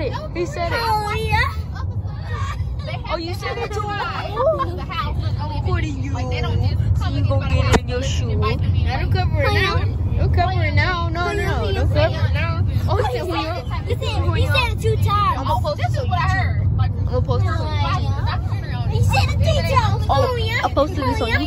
it. He said it. Oh, you said it too. What are you? So you gonna get it in your shoe? Don't cover it now. Don't cover it now. No. Don't cover it now. Oh, he said He said it 2 times. I'm gonna post it on YouTube. I'm gonna post this on YouTube. He said it 3 times. Oh, I posted this on YouTube.